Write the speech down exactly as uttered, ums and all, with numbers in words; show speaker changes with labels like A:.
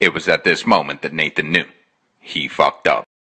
A: It was at this moment that Nathan knew. He fucked up.